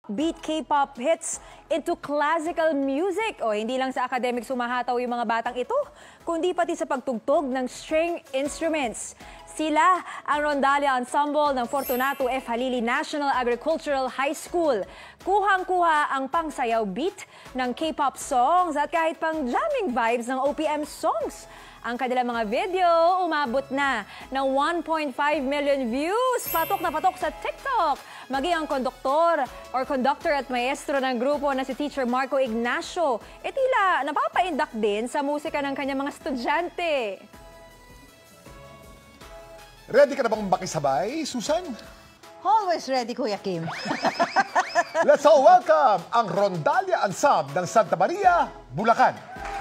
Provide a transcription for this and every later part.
upbeat K-pop hits into classical music. O hindi lang sa academic sumahataw yung mga batang ito, kundi pati sa pagtugtog ng string instruments. Sila ang Rondalia Ensemble ng Fortunato F. Halili National Agricultural High School. Kuhang-kuha ang pangsayaw beat ng K-pop songs at kahit pang jamming vibes ng OPM songs. Ang kanilang mga video umabot na ng 1.5 million views. Patok na patok sa TikTok. Maging ang conductor at maestro ng grupo na si Teacher Marco Ignacio, tila napapaindak din sa musika ng kanyang mga estudyante. Ready ka na bang makisabay, Susan? Always ready, Kuya Kim. Let's all welcome ang Rondalia Ensemble ng Santa Maria, Bulacan.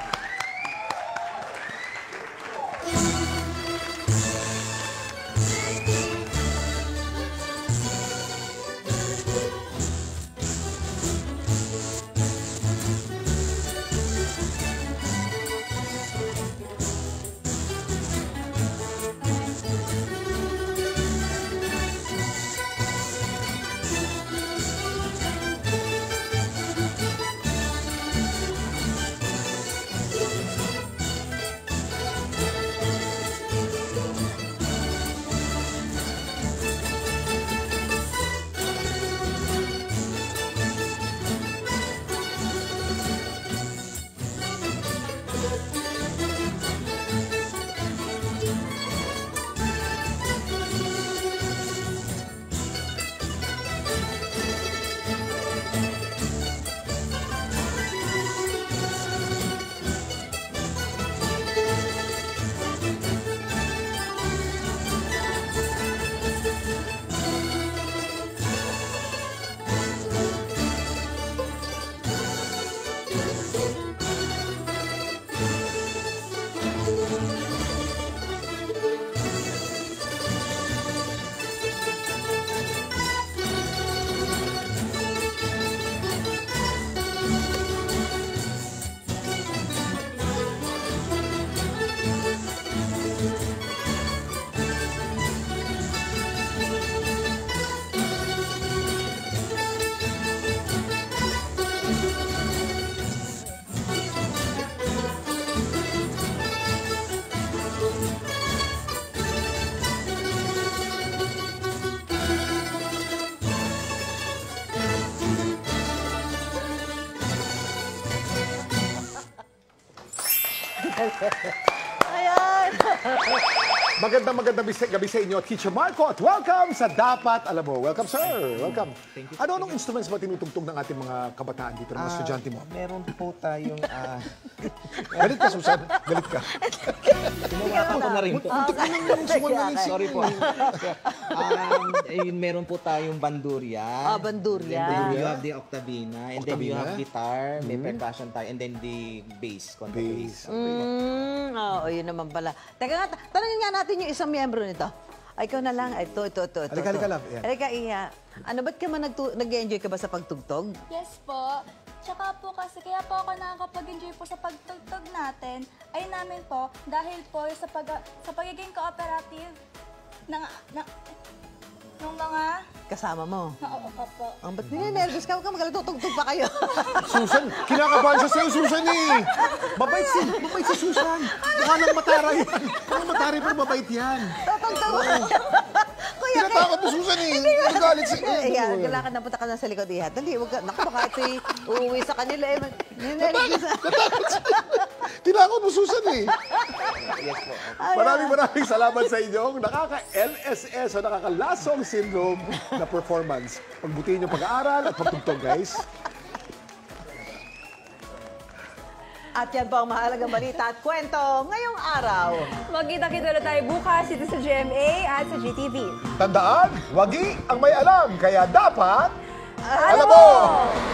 Ayan! Magandang gabi sa inyo, Teacher Marco, at welcome sa Dapat Alam Mo. Welcome, sir. Welcome. Thank you. Anong instruments ba tinutugtog ng ating mga kabataan dito, ng mga estudyante mo? Meron po tayong... Galit ka, Susan. Galit ka. Ginawa ko na rin po. Muntik ka nang sumunod. Sorry po. Meron po tayong bandurya. Bandurya. And then you have the octavina. And then you Octavina? have guitar, may percussion tayo, and then the bass, contrabass. Oo, yun naman pala. Teka nga, tanongin nga natin yung isang miyembro nito. Ay, ikaw na lang. Ito. Halika, love. Yan. Halika, Iya. Ano, ba't ka man nag-enjoy ka ba sa pagtugtog? Yes po. Tsaka po kasi kaya po ako nakakapag-enjoy po sa pagtugtog natin ay namin po dahil po sa pagiging cooperative ng mga Kasama mo. oo po. Ang ba't ninenervous ka? Huwag ka magtutugtog pa kayo. Susan, kinakabahan siya sa'yo, Susan eh. Mabait si Susan. Mukha ng matara yan. Mukha ng matara pero mabait yan. Tutugtog mo. Kuya, Tinatakot mo, Susan eh. Nagalit sa Iya, kailangan na punta ka na sa likod, Iya. Dali, huwag ka. Naku, baka ito'y uuwi sa kanila eh. Ninenervous. Tinakot mo, Susan eh. Yes po. Maraming salamat sa inyong nakaka-LSS o nakaka-lasong syndrome na performance. Pagbutihin yung pag-aaral at pagtugtog, guys. At yan po ang mahalagang balita at kwento ngayong araw. Magkita-kita ulit tayo bukas dito sa GMA at sa GTV. Tandaan, wagi ang may alam, kaya dapat Alam mo!